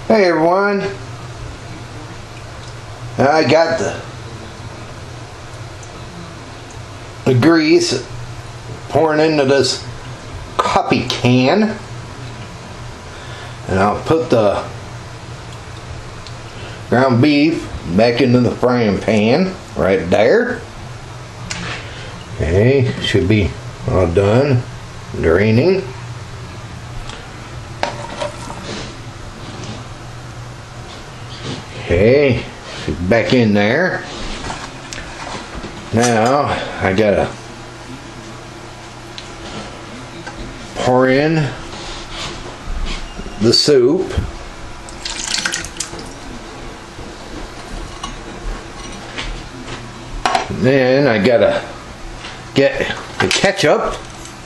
Hey everyone, I got the grease pouring into this coffee can, and I'll put the ground beef back into the frying pan right there. Okay, should be all done draining. Okay, back in there. Now I gotta pour in the soup. Then I gotta get the ketchup.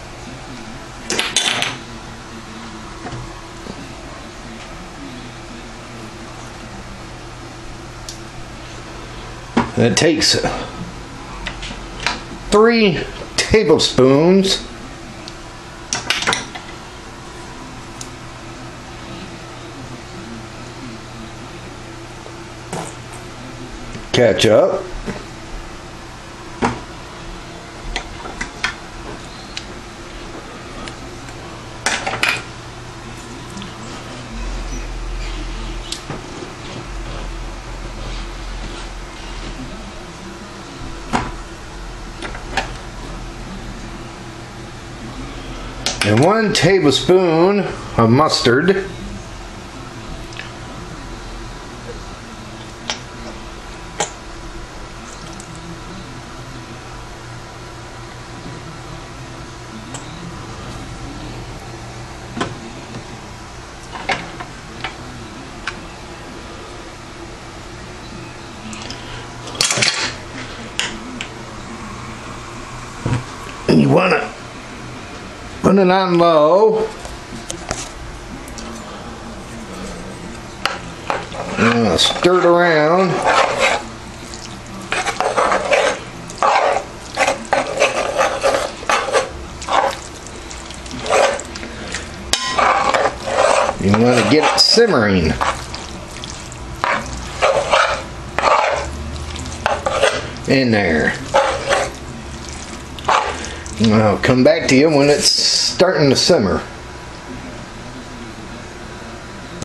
It takes 3 tablespoons ketchup. And 1 tablespoon of mustard. And you want to put it on low. Stir it around. You want to get it simmering. In there. And I'll come back to you when it's starting to simmer.